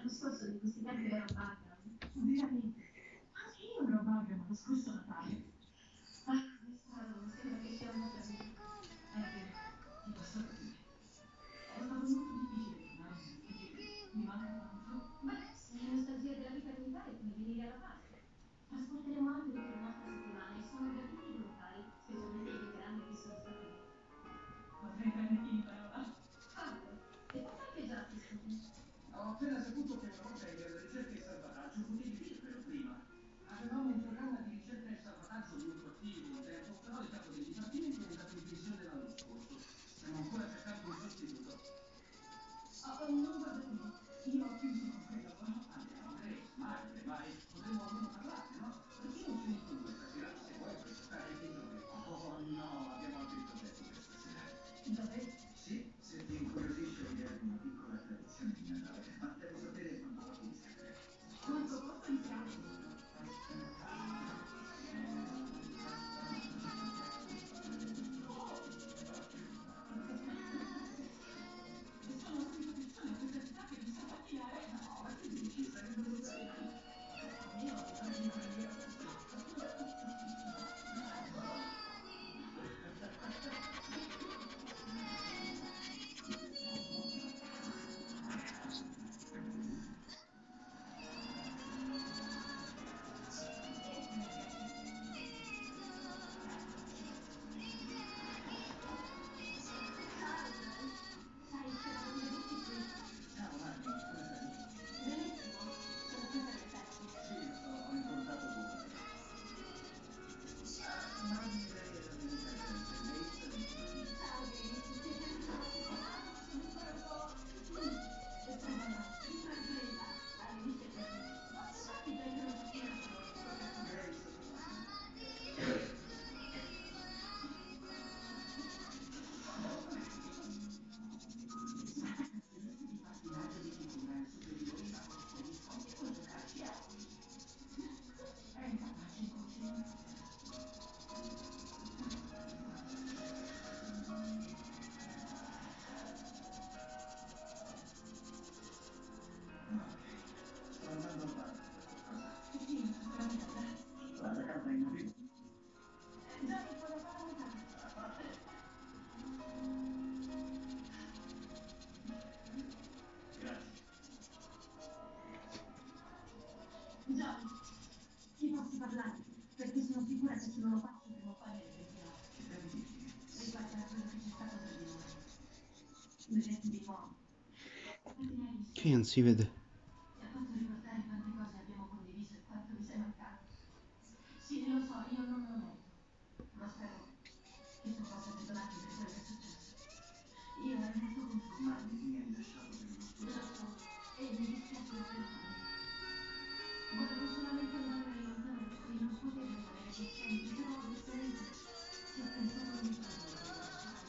discorso di questi tempi ero magra. Veramente. Anche io ero magra, ma lo scorso Natale. Ah, quest'anno sembra che sia una vita. È vero, ti posso capire. È stato molto difficile tornare, perché mi manca tanto. Beh, se la nostalgia della vita militare puoi venire alla Pasqua. Trasporteremo anche tutta un'altra settimana e sono gratuiti i volontari, specialmente i veterani che sono stati lì. Potrei prenderti in parola. Cavolo, e puoi parcheggiarti, scusi? Ho appena saputo che una volta in ricerca e salvataggio potevi dirmelo prima. Avevamo un programma di ricerca e salvataggio molto attivo un tempo, però il capo del dipartimento è andato in pensione l'anno scorso. Stiamo ancora cercando un sostituto. Non guarda qui, io ho chiuso con quel lavoro. Andiamo, Grace, Margaret, vai, potremmo almeno parlarne, no? Perché non ci con due stasera? Se vuoi puoi stare anche in giorni. Oh no, abbiamo altri progetti per stasera. Dove? Sì, se ti incuriosisce l'idea di una piccola tradizione di Natale, ma devo sapere quando va a iniziare. Quanto costa il viaggio? Sono l'unica persona in questa città che mi sa pattinare. No, ma che dici? Sarebbe un zaino. Io ho bisogno di preghiera. Charles, sai, c'erano dei gruppi qui. Ciao Martin, come stai? Benissimo, sono qui per le feste. Sì, lo so, ho incontrato Boone. Martin, lei è la mia amica Grace, Grace Ritchie. Ciao, Grace, siete ritrovati? Sono ancora un po'... Insomma, tranquilla, all'inizio è così. Ma se no ti prendo una mattina solo, scoperto. Grace, di pattinaggio di figura superiori a coste di sconti con giocarci a È incapace in cucina. sto andando al bar. Cosa? Sì, tranquilla. La carta in arrivo? Già mi puoi lavare la mano. A parte? Grazie. John, ti posso parlare? Perché sono sicura che se non lo faccio prima o poi mi ripentirò. Che devi dirmi? Riguarda quello che c'è stato tra di noi. Due gesti di uomo. Quanti ne hai visti? Che non si vede. Ti ha fatto ricordare quante cose abbiamo condiviso e quanto mi sei mancato. Sì, lo so, io non lo nego. Ma spero che tu possa perdonarmi per quello che è successo. Io ero molto confusa. Ma mi hai lasciato per uno Lo studio. so, e mi dispiace davvero. Volevo solamente andare lontano da qui, non potevo rimanere qui sempre, però onestamente ci ho pensato ogni giorno quando mi lasciai.